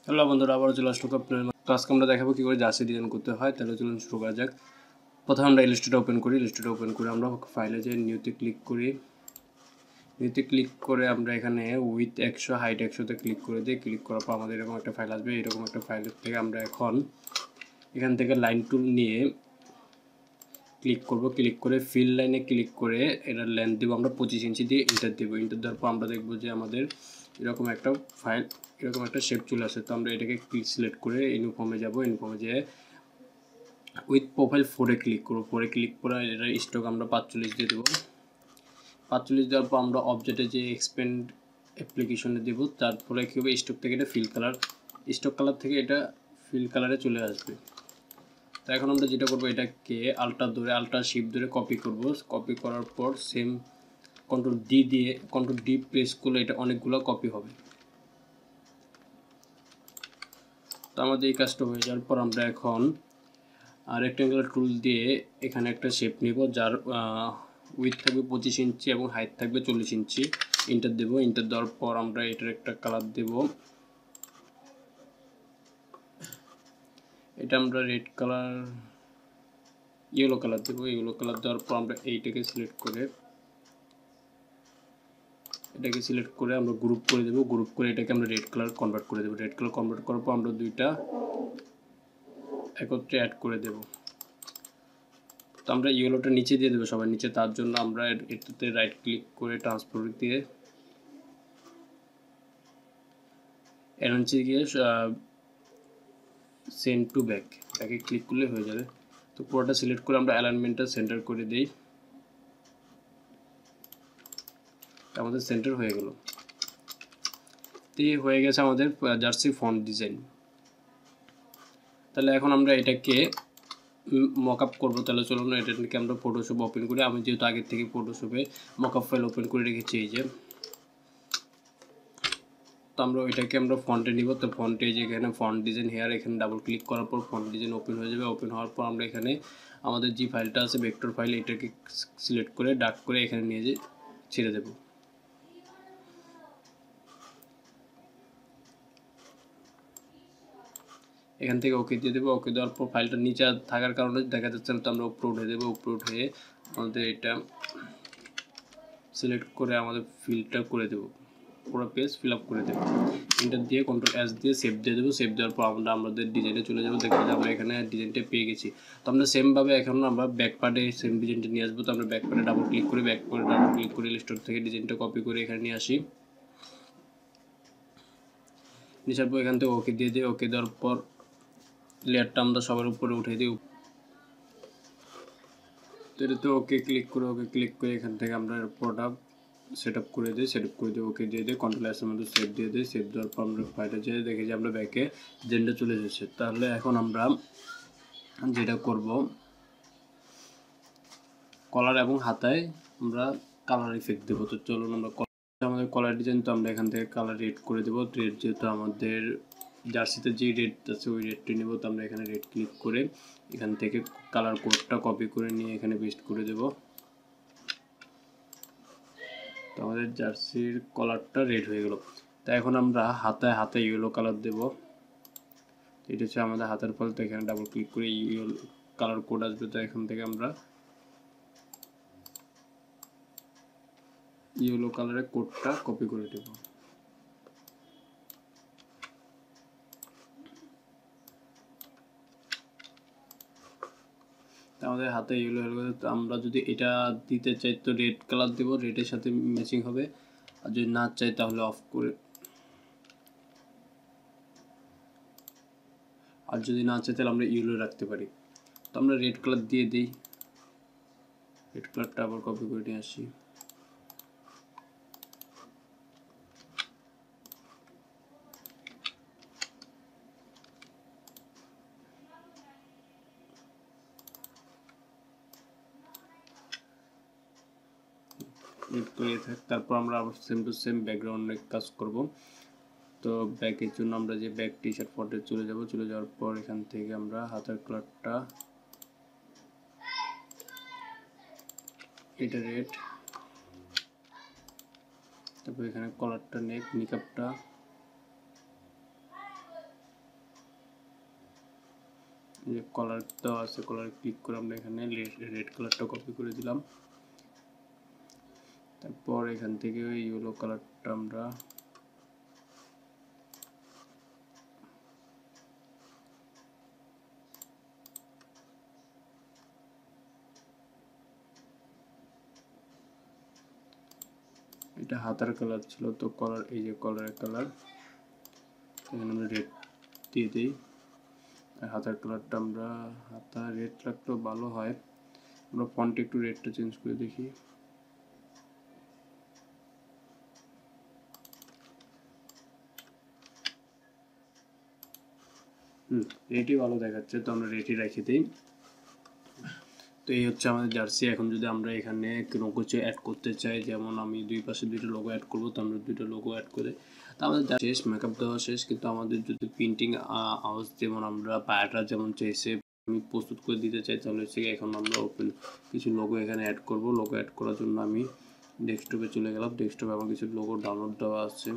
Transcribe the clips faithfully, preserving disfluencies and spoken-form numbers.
Hello বন্ধুরা, আবার চলে আসলো আপনার। তো আজকে আমরা দেখাবো কী করে জার্সি ডিজাইন করতে হয়। তাহলে চলুন শুরু করা যাক। প্রথমে আমরা ইলাস্ট্রেটর ওপেন করি। ইলাস্ট্রেটর ওপেন করে আমরা ফাইলে যাই, নিউতে ক্লিক করি। নিউতে ক্লিক করে আমরা এখানে উইথ একশো হাইট একশোতে ক্লিক করে দিই। ক্লিক করার পর আমাদের এরকম একটা ফাইল আসবে। এরকম একটা ফাইলের থেকে আমরা এখন এখান থেকে লাইন টুল নিয়ে ক্লিক করব। ক্লিক করে ফিল লাইনে ক্লিক করে এটার লেন্থ দেবো আমরা পঁচিশ ইঞ্চি দিয়ে ইন্টার দেবো। ইন্টার দেওয়ার পর আমরা দেখবো যে আমাদের এরকম একটা ফাইল, এরকম একটা শেপ চলে আসে। তো আমরা এটাকে ক্লিক সিলেক্ট করে ইউনিফর্মে যাব। ইউনিফর্মে যেয়ে উইথ প্রোফাইল ফোরে ক্লিক করবো। ফোরে ক্লিক করে এটার স্টক আমরা পাঁচচল্লিশ দিয়ে দেবো। পাঁচচল্লিশ দেওয়ার পর আমরা অবজেক্টে যে এক্সপেন্ড অ্যাপ্লিকেশনে দেবো। তারপরে কী হবে, স্টক থেকে এটা ফিল কালার, স্টক কালার থেকে এটা ফিল কালারে চলে আসবে। তো এখন আমরা যেটা করবো, এটাকে আল্ট্রা ধরে আল্ট্রা শিফট ধরে কপি করব। কপি করার পর সেম কন্ট্রোল ডি দিয়ে কন্ট্রোল ডি প্রেস করলে এটা অনেকগুলো কপি হবে। তো আমাদের এই কাজটা হয়ে যাওয়ার পর আমরা এখন রেক্ট্যাঙ্গুলার টুল দিয়ে এখানে একটা শেপ নিব, যার উইথ থাকবে পঁচিশ ইঞ্চি এবং হাইট থাকবে চল্লিশ ইঞ্চি। ইন্টার দেবো। ইন্টার দেওয়ার পর আমরা এটার একটা কালার দেব। এটা আমরা রেড কালার, ইয়েলো কালার দেবো। ইয়েলো কালার দেওয়ার পর আমরা এইটাকে সিলেক্ট করে এটাকে সিলেক্ট করে আমরা গ্রুপ করে দেবো। গ্রুপ করে এটাকে আমরা রেড কালার কনভার্ট করে দেবো। রেড কালার কনভার্ট করার পর আমরা দুইটা একত্রে অ্যাড করে দেব। তো আমরা ইয়েলোটা নিচে দিয়ে দেবো সবার নিচে। তার জন্য আমরা এটাতে রাইট ক্লিক করে ট্রান্সফার দিয়ে এর নিচে গিয়ে সেন্ড টু ব্যাক, ব্যাকে ক্লিক করলে হয়ে যাবে। তো পুরোটা সিলেক্ট করে আমরা অ্যালাইনমেন্টটা সেন্টার করে দিই। আমাদের সেন্টার হয়ে গেল। তো হয়ে গেছে আমাদের জার্সি ফন্ট ডিজাইন। তাহলে এখন আমরা এটাকে মকআপ করবো। তাহলে চলুন এটাকে আমরা ফটোশপ ওপেন করি। আমি যেহেতু আগের থেকে ফটোশপে মকআপ ফাইল ওপেন করে রেখেছি এই যে। তো আমরা ওইটাকে আমরা ফন্টে নিব। তো ফন্টে যে এখানে ফন্ট ডিজাইন হেয়ার, এখানে ডাবল ক্লিক করার পর ফন্ট ডিজাইন ওপেন হয়ে যাবে। ওপেন হওয়ার পর আমরা এখানে আমাদের যে ফাইলটা আছে ভেক্টর ফাইল, এটাকে সিলেক্ট করে ডার্ক করে এখানে নিয়ে যে ছেড়ে দেব। এখান থেকে ওকে দিয়ে দেবো। ওকে দেওয়ার পর ফাইলটা নিচে থাকার কারণে দেখা যাচ্ছে না, তো আমরা উপরে উঠে দেবো। উপরে উঠে আমাদের এটা সিলেক্ট করে আমাদের ফিলটা করে দেবো, পুরো পেজ ফিল আপ করে দেবো। এন্টার দিয়ে কন্ট্রোল এস দিয়ে সেভ দিয়ে দেবো। সেভ দেওয়ার পর আমরা আমাদের ডিজাইনে চলে যাবো। দেখবো যে আমরা এখানে ডিজাইনটা পেয়ে গেছি। তো আমরা সেমভাবে এখন আমরা ব্যাক পার্টে সেম ডিজাইনটা নিয়ে আসবো। তো আমরা ব্যাক পার্টে ডাবল ক্লিক করে ব্যাক করে ডাবল ক্লিক করে ইলাস্ট্রেটর থেকে ডিজাইনটা কপি করে এখানে নিয়ে আসি। নিয়ে আসার পর এখান থেকে ওকে দিয়ে দিই। ওকে দেওয়ার পর লেয়ারটা আমরা সবার উপরে উঠে দিই। তো এটাতে ওকে ক্লিক করে ওকে ক্লিক করে এখান থেকে আমরা প্রোডাক্ট সেট আপ করে দিই। সেট আপ করে দিয়ে ওকে দিয়ে দিই। কন্ট্রোল এসের মধ্যে সেভ দিয়ে দিই। সেভ দেওয়ার পর আমরা ফাইলটা যেয়ে দেখি যে আমরা ব্যাকে জেন্ডার চলে এসেছে। তাহলে এখন আমরা যেটা করব, কলার এবং হাতায় আমরা কালার ইফেক্ট দেবো। তো চলুন আমরা আমাদের কলার ডিজাইন, তো আমরা এখান থেকে কালার রেড করে দেবো। রেড যেহেতু আমাদের জার্সিতে যে রেড আছে ওই রেডটি নেব। তো আমরা এখানে রেড ক্লিক করে এখান থেকে কালার কোডটা কপি করে নিয়ে এখানে পেস্ট করে দেব। তো আমাদের জার্সির কলারটা রেড হয়ে গেল। তো এখন আমরা হাতায় হাতে ইয়েলো কালার দেব। এটা হচ্ছে আমাদের হাতের ফল। তো এখানে ডাবল ক্লিক করে ইয়েলো কালার কোড আসবে। তো এখান থেকে আমরা ইয়েলো কালারের কোডটা কপি করে দেব। আমাদের হাতে ইয়েলো হয়ে গেছে। তো আমরা যদি এটা দিতে চাই তো রেড কালার দেব, রেডের সাথে ম্যাচিং হবে। আর যদি না চাই তাহলে অফ করে, আর যদি না চাই তাহলে আমরা ইয়েলো রাখতে পারি। তো আমরা রেড কালার দিয়ে দিই। রেড কালারটা আবার কপি করে নিয়ে আসি। তারপর আমরা আবার সেম টু সেম ব্যাকগ্রাউন্ডে কাজ করব। তো ব্যাকের জন্য আমরা যে ব্যাক টি শার্ট ফন্টে চলে যাব। চলে যাওয়ার পর এখান থেকে আমরা হাতের কালারটা এটা রেড, তারপর এখানে কলারটা নেক নিকাপটা যে কলার দেওয়া আছে, কলার ক্লিক করে আমরা এখানে রেড কালারটা কপি করে দিলাম। তারপর এখান থেকে ইয়েলো কালারটা আমরা এটা হাতার কালার ছিল, তো কলার এই যে কলারের কালার এখানে আমরা রেড দিয়ে দিই। আর হাতার কালারটা আমরা হাতা রেড রাখলেও ভালো হয়, আমরা ফন্টে একটু রেডটা চেঞ্জ করে দেখি। হুম রেডই ভালো দেখাচ্ছে, তো আমরা রেডই রেখে দিই। তো এই হচ্ছে আমাদের জার্সি। এখন যদি আমরা এখানে কোনো কিছু অ্যাড করতে চাই, যেমন আমি দুই পাশে দুইটা লোগো অ্যাড করবো, তো আমরা দুইটা লোগো অ্যাড করে তো আমাদের শেষ, মেকআপ দেওয়া শেষ। কিন্তু আমাদের যদি প্রিন্টিং আওয়াজ যেমন আমরা পায়াটা যেমন চাইছে আমি প্রস্তুত করে দিতে চাই, তাহলে হচ্ছে এখন আমরা ওপেন কিছু লোগো এখানে অ্যাড করব। লোগো অ্যাড করার জন্য আমি ডেস্কটপে চলে গেলাম। ডেস্কটপে আমার কিছু লোগো ডাউনলোড দেওয়া আছে।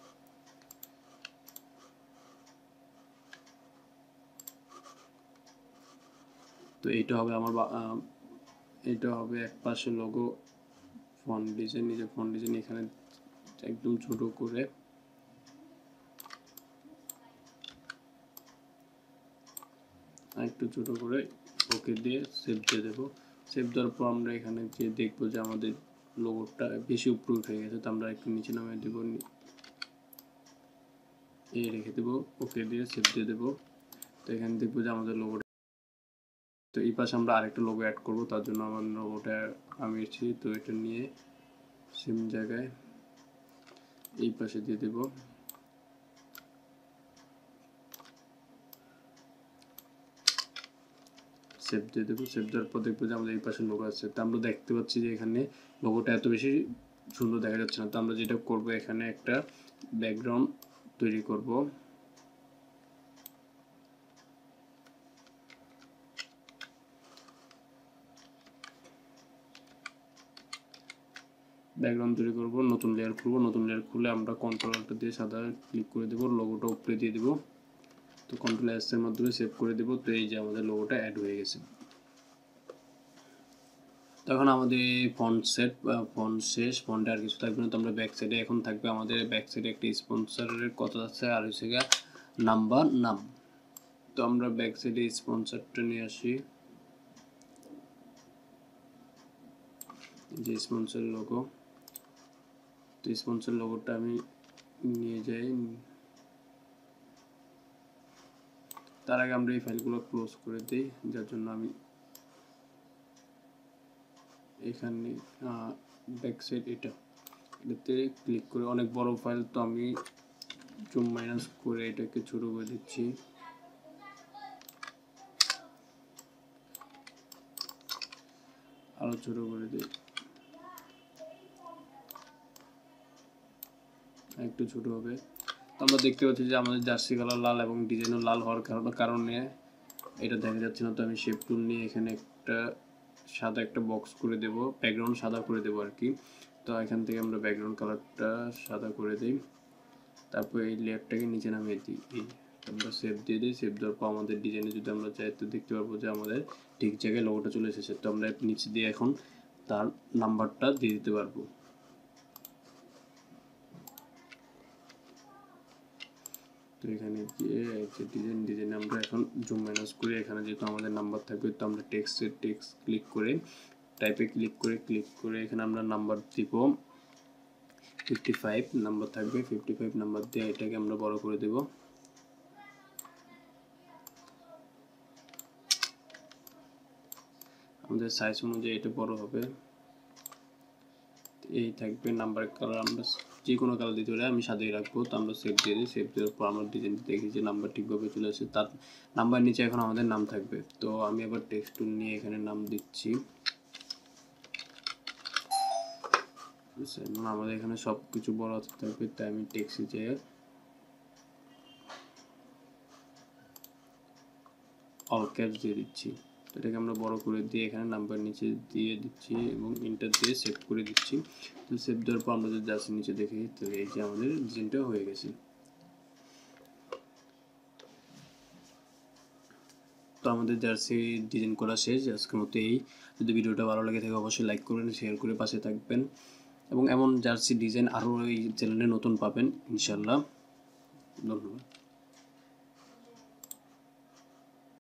তো এইটা হবে আমার এটা হবে এক পাশে লোগো ফন্ট ডিজাইন, নিজে ফন্ট ডিজাইন এখানে একদম ছোট করে একটু ছোট করে ওকে দিয়ে সেভ দিয়ে দেবো। সেভ দেওয়ার পর আমরা এখানে যে দেখবো যে আমাদের লোগোটা বেশি উপরে উঠে গেছে, তো আমরা একটু নিচে নামিয়ে দেবো, এই রেখে দেবো, ওকে দিয়ে সেভ দিয়ে দেবো। তো এখানে দেখবো যে আমাদের লোগোটা, তো এই পাশে আমরা আরেকটা লোগো অ্যাড করবো, তার জন্য আমার লোগোটা আমি এসেছি, তো এটা নিয়ে সেম জায়গায় এই পাশে দিয়ে দেবো। সেভ দিয়ে দেবো। সেভ দেওয়ার পর দেখবো যে আমাদের এই পাশে লোগো আছে। তো আমরা দেখতে পাচ্ছি যে এখানে লোগোটা এত বেশি সুন্দর দেখা যাচ্ছে না। তো আমরা যেটা করবো এখানে একটা ব্যাকগ্রাউন্ড তৈরি করব। ব্যাকগ্রাউন্ড তৈরি করব, নতুন লেয়ার খুলবো। নতুন লেয়ার খুলে আমরা কন্ট্রোলটা দিয়ে সাদা ক্লিক করে দেবো, লোগোটা উপরে দিয়ে দেবো। তো কন্ট্রোল এস এর মাধ্যমে সেভ করে দেবো। তো এই যে আমাদের লোগোটা অ্যাড হয়ে গেছে। তখন আমাদের ফন্ট সেট ফন্ট শেষ, ফন্টে আর কিছু থাকবে না। তো আমরা ব্যাক সাইডে এখন থাকবে আমাদের ব্যাক সাইডে একটা স্পন্সরের কথা আছে, আর হচ্ছে গিয়ে নাম্বার নাম। তো আমরা ব্যাক সাইডে স্পন্সরটা নিয়ে আসি, যে স্পন্সর লোগো। তো স্পন্সর লোগোটা আমি নিয়ে যাই। তার আগে আমরা এই ফাইলগুলো ক্লোজ করে দিই, যার জন্য আমি এখানে ব্যাক সাইড এটা এটাতে ক্লিক করে, অনেক বড় ফাইল তো আমি জুম মাইনাস করে এটাকে ছোট করে দিচ্ছি। আরো ছোট করে দিই, একটু ছোট হবে। তো আমরা দেখতে পাচ্ছি যে আমাদের জার্সি কালার লাল এবং ডিজাইনও লাল হওয়ার কারণে এটা দেখা যাচ্ছে না। তো আমি শেপ টুল নিয়ে এখানে একটা সাদা একটা বক্স করে দেব, ব্যাকগ্রাউন্ড সাদা করে দেবো আর কি। তো এখান থেকে আমরা ব্যাকগ্রাউন্ড কালারটা সাদা করে দিই, তারপর এই লেয়ারটাকে নিচে নামিয়ে দিই। আমরা সেভ দিয়ে দিই। সেভ দেওয়ার পর আমাদের ডিজাইনে যদি আমরা চাই তো দেখতে পারবো যে আমাদের ঠিক জায়গায় লোগোটা চলে এসেছে। তো আমরা নিচে দিয়ে এখন তার নাম্বারটা দিয়ে দিতে পারবো। তো এখানে গিয়ে ডিজাইন ডিজাইনে আমরা এখন জুম মাইনাস করে, এখানে যেহেতু আমাদের নাম্বার থাকবে, তো আমরা টেক্সটের টেক্সট ক্লিক করে টাইপে ক্লিক করে ক্লিক করে এখানে আমরা নাম্বার দিব ফিফটি ফাইভ নাম্বার থাকবে। ফিফটি ফাইভ নাম্বার দিয়ে এটাকে আমরা বড় করে দেব। আমাদের সাইজ অনুযায়ী এটা বড় হবে। এই থাকবে নাম্বার কালার, আমরা যে কোনো কালার দিতে পারি, আমি সাদাই রাখবো। তো আমরা সেভ দিয়ে দিই। সেভ দেওয়ার পর আমরা ডিজাইন দেখি যে নাম্বার ঠিকভাবে চলে আসে। তার নাম্বার নিচে এখন আমাদের নাম থাকবে। তো আমি আবার টেক্সট টুল নিয়ে এখানে নাম দিচ্ছি। আমাদের এখানে সব কিছু বড় থাকবে, তাই আমি টেক্সটে যেয়ে অল ক্যাপস দিয়ে দিচ্ছি। তো এটাকে আমরা বড় করে দিয়ে এখানে নাম্বার নিচে দিয়ে দিচ্ছি এবং এন্টার দিয়ে সেভ করে দিচ্ছি। তো সেভ দেওয়ার পর আমরা যদি জাস্ট নিচে দেখি, তো এই যে আমাদের ডিজাইনটা হয়ে গেছে। তো আমাদের জার্সি ডিজাইন করা শেষ। আজকের মতো এই। যদি ভিডিওটা ভালো লাগে থাকে অবশ্যই লাইক করবেন, শেয়ার করে পাশে থাকবেন, এবং এমন জার্সি ডিজাইন আরও এই চ্যানেলে নতুন পাবেন ইনশাল্লাহ। ধন্যবাদ।